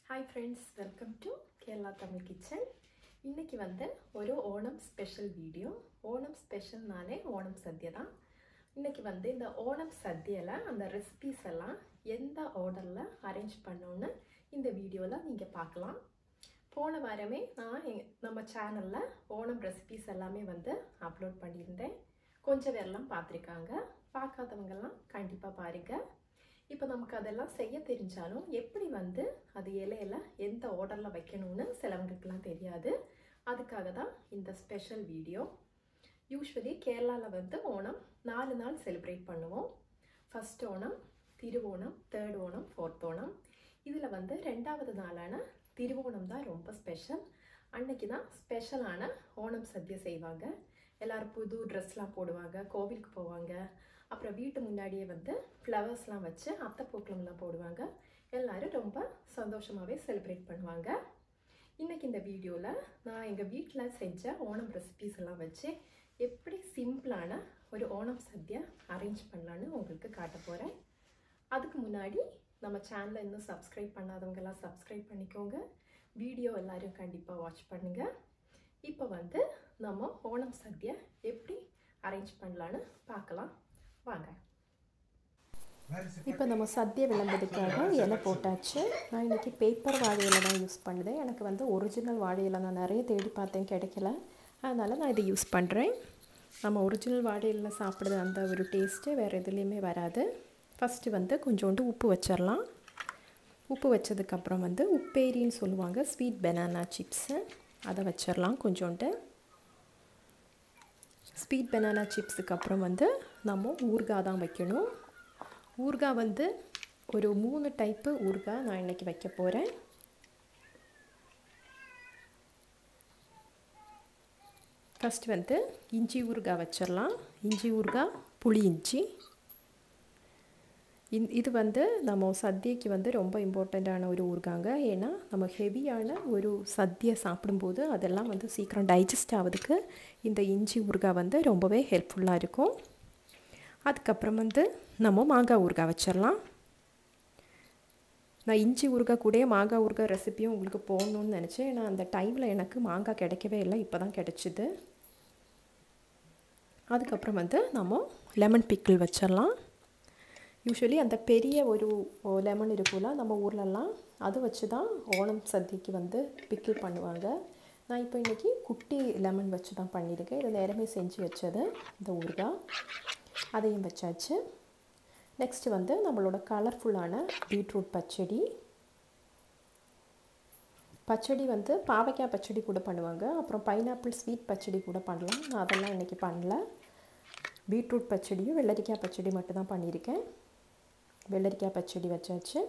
Hi friends, welcome to Kerala Tamil Kitchen. இன்னைக்கு வந்து ஒரு ஓணம் ஸ்பெஷல் வீடியோ. ஓணம் ஸ்பெஷல்னாலே ஓணம் சத்யா தான். இன்னைக்கு வந்து இந்த ஓணம் சத்யால அந்த ரெசிபீஸ் எல்லாம் எந்த ஆர்டர்ல அரேஞ்ச் பண்ணனும்னு இந்த வீடியோல நீங்க பார்க்கலாம். போன வாரமே நான் நம்ம சேனல்ல ஓணம் ரெசிபீஸ் எல்லாமே வந்து அப்லோட் பண்ணியிருந்தேன். கொஞ்சம் பேர்லாம் பார்த்திருக்காங்க. பார்க்காதவங்க எல்லாம் கண்டிப்பா பாருங்க. இப்போ நமக்கு அதெல்லாம் செய்ய தெரிஞ்சாலும் எப்படி வந்து அது இலையில எந்த ஆர்டர்ல வைக்கணும்னு சிலவங்களுக்குலாம் தெரியாது. அதுக்காக தான் இந்த ஸ்பெஷல் வீடியோ. யூசுவலி கேரளால வந்து ஓணம் 4 நாள் செலிப்ரேட் பண்ணுவோம். First Onam, Thiruvonam, third Onam, fourth Onam. இதுல வந்து ரெண்டாவது நாளான திருவோணம் தான் ரொம்ப ஸ்பெஷல். அன்னைக்கு தான் ஸ்பெஷலான ஓணம் சத்யா செய்வாங்க. எல்லாரும் புது ட்ரெஸ்லாம் போடுவாங்க, கோவிலுக்கு போவாங்க. அப்புறம் வீட்டு முன்னாடியே வந்து ஃப்ளவர்ஸ்லாம் வச்சு அத்தைப்பூக்கள்லாம் போடுவாங்க. எல்லாரும் ரொம்ப சந்தோஷமாகவே செலிப்ரேட் பண்ணுவாங்க. இன்றைக்கி இந்த வீடியோவில் நான் எங்கள் வீட்டில் செஞ்ச ஓணம் ரெசிபீஸ் எல்லாம் வச்சு எப்படி சிம்பிளான ஒரு ஓணம் சத்யா அரேஞ்ச் பண்ணலான்னு உங்களுக்கு காட்ட போகிறேன். அதுக்கு முன்னாடி நம்ம சேனலை இன்னும் சப்ஸ்கிரைப் பண்ணாதவங்கெல்லாம் சப்ஸ்கிரைப் பண்ணிக்கோங்க. வீடியோ எல்லாரும் கண்டிப்பாக வாட்ச் பண்ணுங்கள். இப்போ வந்து நம்ம ஓணம் சத்யா எப்படி அரேஞ்ச் பண்ணலான்னு பார்க்கலாம். வாங்க. இப்போ நம்ம சத்யா விளம்பதுக்காக இலை போட்டாச்சு. நான் இன்றைக்கி பேப்பர் வாழை இலை தான் யூஸ் பண்ணுறேன். எனக்கு வந்து ஒரிஜினல் வாழை இலை நான் நிறைய தேடி பார்த்தேன், கிடைக்கல. அதனால் நான் இதை யூஸ் பண்ணுறேன். நம்ம ஒரிஜினல் வாழை இலையில் சாப்பிட்றது அந்த ஒரு டேஸ்ட்டு வேறு எதுலேயுமே வராது. ஃபஸ்ட்டு வந்து கொஞ்சோண்டு உப்பு வச்சிடலாம். உப்பு வச்சதுக்கப்புறம் வந்து உப்பேரின்னு சொல்லுவாங்க, ஸ்வீட் பனானா சிப்ஸு, அதை வச்சிடலாம் கொஞ்சோண்டு. ஸ்வீட் பனானா சிப்ஸுக்கு அப்புறம் வந்து நம்ம ஊறுகாய் தான் வைக்கணும். ஊறுகாய் வந்து ஒரு 3 டைப்பு ஊறுகாய் நான் இன்றைக்கி வைக்க போகிறேன். ஃபஸ்ட் வந்து இஞ்சி ஊறுகாய் வச்சிடலாம். இஞ்சி ஊறுகாய், புளி இஞ்சி. இது வந்து நம்ம சத்யக்கு வந்து ரொம்ப இம்பார்ட்டண்ட்டான ஒரு ஊறுகாங்க. ஏன்னா நம்ம ஹெவியான ஒரு சத்யா சாப்பிடும்போது அதெல்லாம் வந்து சீக்கிரம் டைஜஸ்ட் ஆகிறதுக்கு இந்த இஞ்சி ஊறுகாய் வந்து ரொம்பவே ஹெல்ப்ஃபுல்லாக இருக்கும். அதுக்கப்புறம் வந்து நம்ம மாங்காய் ஊறுகாய் வச்சிடலாம். நான் இஞ்சி ஊறுகாய் கூட மாங்காய் ஊறுகாய் ரெசிப்பியும் உங்களுக்கு போடணுன்னு நினச்சேன். ஏன்னா அந்த டைமில் எனக்கு மாங்காய் கிடைக்கவே இல்லை, இப்போ தான் கிடச்சிது. அதுக்கப்புறம் வந்து நம்ம லெமன் பிக்கிள் வச்சிடலாம். யூஸ்வலி அந்த பெரிய ஒரு லெமன் இருக்குல்ல நம்ம ஊர்லெலாம், அது வச்சு தான் ஓணம் சத்யக்கு வந்து பிக்கிள் பண்ணுவாங்க. நான் இப்போ இன்றைக்கி குட்டி லெமன் வச்சு தான் பண்ணியிருக்கேன். இது நேரமே செஞ்சு வச்சது இந்த ஊறுகாய். அதையும் வச்சாச்சு. நெக்ஸ்ட்டு வந்து நம்மளோட கலர்ஃபுல்லான பீட்ரூட் பச்சடி. பச்சடி வந்து பாவக்காய் பச்சடி கூட பண்ணுவாங்க, அப்புறம் பைனாப்பிள் ஸ்வீட் பச்சடி கூட பண்ணலாம். நான் அதெல்லாம் இன்றைக்கி பண்ணல. பீட்ரூட் பச்சடியும் வெள்ளரிக்காய் பச்சடி மட்டும் தான் பண்ணியிருக்கேன். வெள்ளரிக்காய் பச்சடி வச்சாச்சு.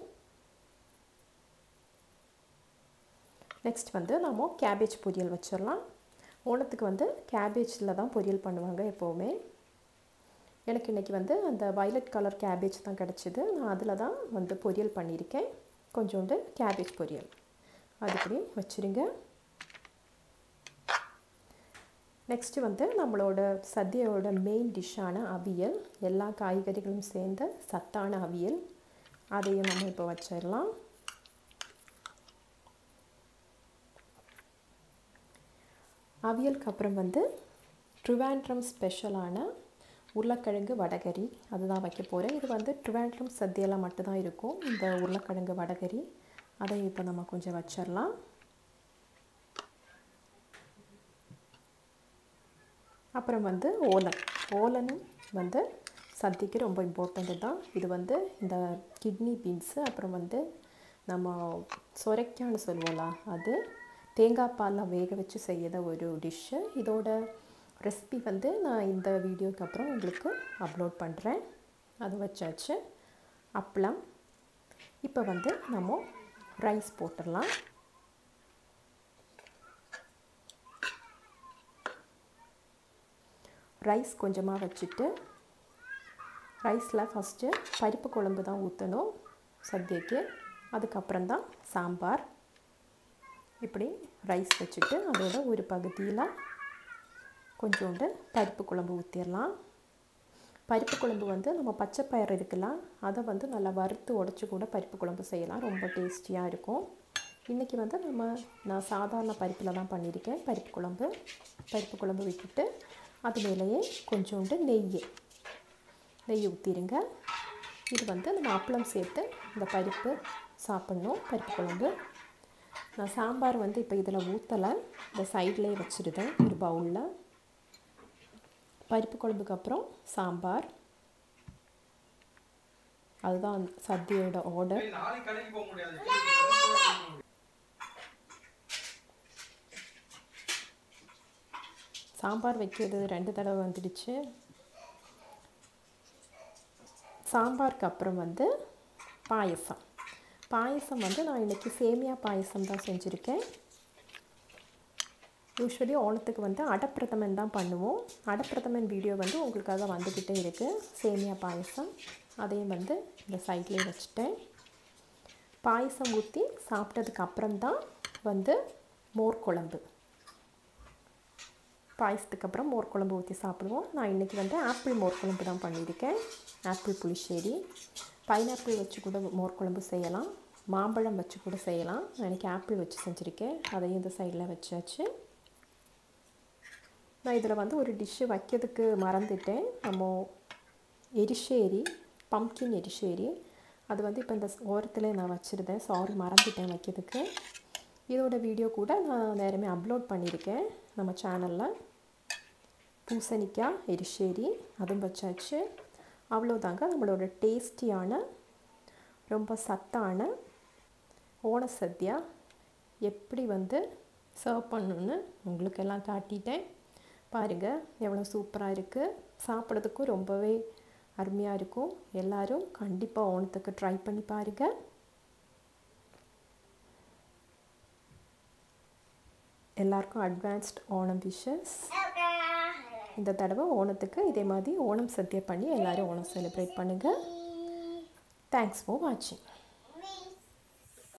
நெக்ஸ்ட் வந்து நம்ம கேபேஜ் பொரியல் வச்சிடலாம். ஓணத்துக்கு வந்து கேபேஜில் தான் பொரியல் பண்ணுவாங்க எப்போவுமே. எனக்கு இன்றைக்கி வந்து அந்த வயலட் கலர் கேபேஜ் தான் கிடச்சிது. நான் அதில் தான் வந்து பொரியல் பண்ணியிருக்கேன். கொஞ்சோண்டு கேபேஜ் பொரியல் அதுபடி வச்சுருங்க. நெக்ஸ்ட்டு வந்து நம்மளோட சத்யாவோட மெயின் டிஷ்ஷான அவியல், எல்லா காய்கறிகளும் சேர்ந்த சத்தான அவியல், அதையும் நம்ம இப்போ வச்சிடலாம். அவியலுக்கு அப்புறம் வந்து ட்ரிவாண்ட்ரம் ஸ்பெஷலான உருளைக்கிழங்கு வடகரி, அதுதான் வைக்க போகிறேன். இது வந்து ட்ரிவாண்ட்ரம் சத்யாவில் மட்டும்தான் இருக்கும் இந்த உருளைக்கிழங்கு வடகரி. அதை இப்போ நம்ம கொஞ்சம் வச்சிடலாம். அப்புறம் வந்து ஓலனும் வந்து சத்யக்கு ரொம்ப இம்பார்ட்டண்ட்டு தான். இது வந்து இந்த கிட்னி பீன்ஸு, அப்புறம் வந்து நம்ம சொரைக்கான்னு சொல்லுவோம்ல, அது தேங்காய் பாலில் வேக வச்சு செய்யற ஒரு டிஷ்ஷு. இதோட ரெசிபி வந்து நான் இந்த வீடியோக்கு அப்புறம் உங்களுக்கு அப்லோட் பண்ணுறேன். அது வச்சாச்சு. அப்பளம். இப்போ வந்து நம்ம ரைஸ் போட்டுடலாம். ரைஸ் கொஞ்சமாக வச்சுட்டு, ரைஸில் ஃபஸ்ட்டு பருப்பு குழம்பு தான் ஊற்றணும் சத்யக்கு. அதுக்கப்புறம் தான் சாம்பார். இப்படி ரைஸ் வச்சுட்டு அதோட ஒரு பகுதியில் கொஞ்சோண்டு பருப்பு குழம்பு ஊற்றிடலாம். பருப்பு குழம்பு வந்து நம்ம பச்சை பயிறு இருக்கலாம், அதை வந்து நல்லா வறுத்து உடச்சி கூட பருப்பு குழம்பு செய்யலாம், ரொம்ப டேஸ்டியாக இருக்கும். இன்றைக்கி வந்து நான் சாதாரண பருப்பில் தான் பண்ணியிருக்கேன். பருப்பு குழம்பு விட்டுட்டு அது மேலேயே கொஞ்சோண்டு நெய் ஊற்றிடுங்க. இது வந்து நம்ம அப்பளம் சேர்த்து இந்த பருப்பு சாப்பிட்ணும். பருப்பு குழம்பு நான் சாம்பார் வந்து இப்போ இதில் ஊற்றலை, இந்த சைட்லேயே வச்சுருந்தேன் ஒரு பவுலில். பருப்பு குழம்புக்கு அப்புறம் சாம்பார், அதுதான் சத்யாவோட ஆர்டர். சாம்பார் வைக்கிறது 2 தடவை வந்துடுச்சு. சாம்பாருக்கு அப்புறம் வந்து பாயசம் வந்து நான் இன்றைக்கி சேமியா பாயசம் தான் செஞ்சுருக்கேன். யூஸ்வலி ஓணத்துக்கு வந்து அடப்பிரதமன் தான் பண்ணுவோம். அடப்பிரதமன் வீடியோ வந்து உங்களுக்காக வந்துக்கிட்டே இருக்குது. சேமியா பாயசம் அதையும் வந்து இந்த சைட்லேயே வச்சுட்டேன். பாயசம் ஊற்றி சாப்பிட்டதுக்கு அப்புறம்தான் வந்து மோர் குழம்பு. பாயசத்துக்கு அப்புறம் மோர் குழம்பு ஊற்றி சாப்பிடுவோம். நான் இன்றைக்கி வந்து ஆப்பிள் மோர் குழம்பு தான் பண்ணியிருக்கேன். ஆப்பிள் புளிச்சேரி, பைனாப்பிள் வச்சு கூட மோர் குழம்பு செய்யலாம், மாம்பழம் வச்சு கூட செய்யலாம். நான் இன்றைக்கி ஆப்பிள் வச்சு செஞ்சுருக்கேன். அதையும் இந்த சைடில் வச்சாச்சு. நான் இதில் வந்து ஒரு டிஷ்ஷு வைக்கிறதுக்கு மறந்துட்டேன். நம்ம எரிசேரி, பம்ப்கின் எரிசேரி, அது வந்து இப்போ இந்த ஓரத்தில் நான் வச்சுருந்தேன். சாரி, மறந்துட்டேன் வைக்கிறதுக்கு. இதோட வீடியோ கூட நான் நேரமே அப்லோட் பண்ணியிருக்கேன் நம்ம சேனலில். பூசணிக்காய் எரிசேரி அதுவும் வச்சாச்சு. அவ்வளோதாங்க, நம்மளோட டேஸ்டியான ரொம்ப சத்தான ஓண சத்யா எப்படி வந்து சர்வ் பண்ணணுன்னு உங்களுக்கு எல்லாம் காட்டிட்டேன். பாருங்கள் எவ்வளோ சூப்பராக இருக்குது. சாப்பிட்றதுக்கும் ரொம்பவே அருமையாக இருக்கும். எல்லோரும் கண்டிப்பாக ஓணத்துக்கு ட்ரை பண்ணி பாருங்கள். எல்லாருக்கும் அட்வான்ஸ்ட் ஓணம் விஷஸ். இந்த தடவை ஓணத்துக்கு இதே மாதிரி ஓணம் சத்யா பண்ணி எல்லோரும் ஓணம் செலிப்ரேட் பண்ணுங்கள். தேங்க்ஸ் ஃபார் வாட்சிங்.